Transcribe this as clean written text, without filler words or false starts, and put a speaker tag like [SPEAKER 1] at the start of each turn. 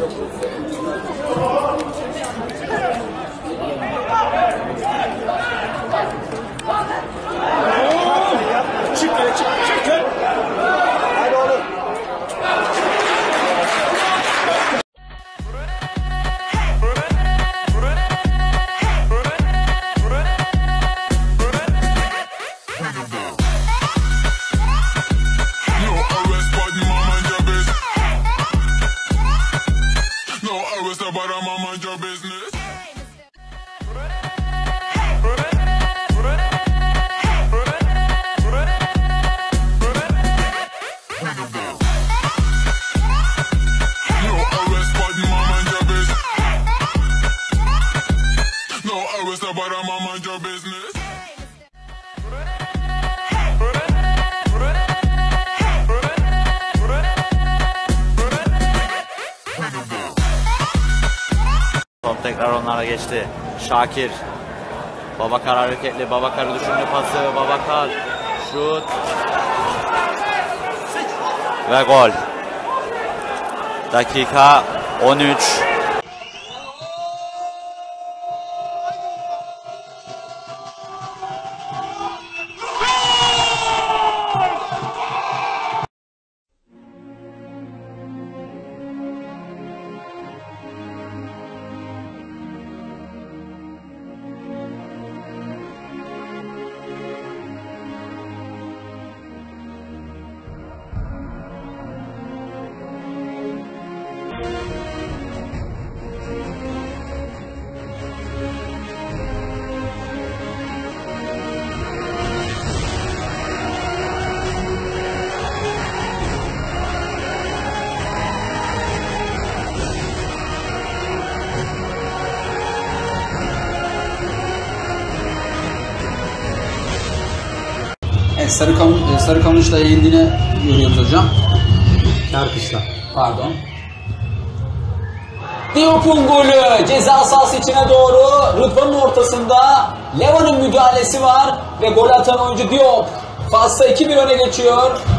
[SPEAKER 1] Top tekrar onlara geçti. Şakir. Babakar hareketli. Babakar'ı düşündü pası. Babakar. Şut. Ve gol. Dakika 13.
[SPEAKER 2] Evet, Sarıkamış'la eğildiğini görüyoruz hocam.
[SPEAKER 3] Çarpışla.
[SPEAKER 2] Pardon. Diop'un golü ceza sahası içine doğru. Rıdvan'ın ortasında Levan'ın müdahalesi var ve gol atan oyuncu Diop. Fas'ta 2-1 öne geçiyor.